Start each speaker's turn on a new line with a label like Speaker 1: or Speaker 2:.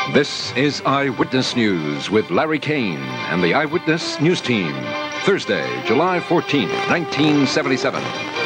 Speaker 1: This is Eyewitness News with Larry Kane and the Eyewitness News Team. Thursday, July 14, 1977.